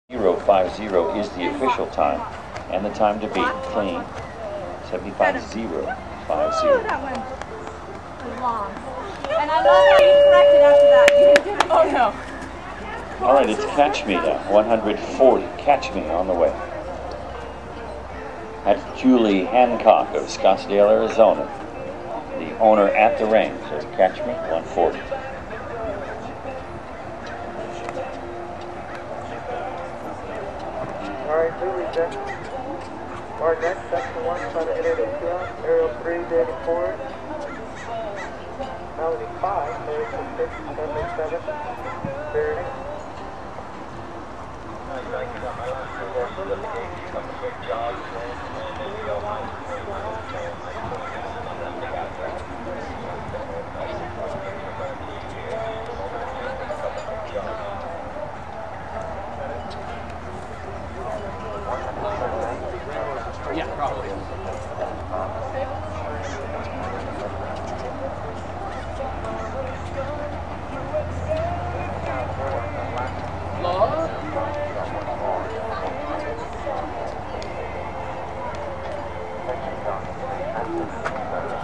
50 is the official time, and the time to beat, clean, 75.050. That one was long. And I love how you corrected after that. You didn't do it. Oh no. All right, it's Catch Me now, 140. Catch Me on the way. That's Julie Hancock of Scottsdale, Arizona, the owner at the range. So Catch Me, 140. All right, Julie, check. Our next section 1, trying to get it to aerial 3, David 4. Melody 5, 36, 77, Verity. Yeah, probably. Love.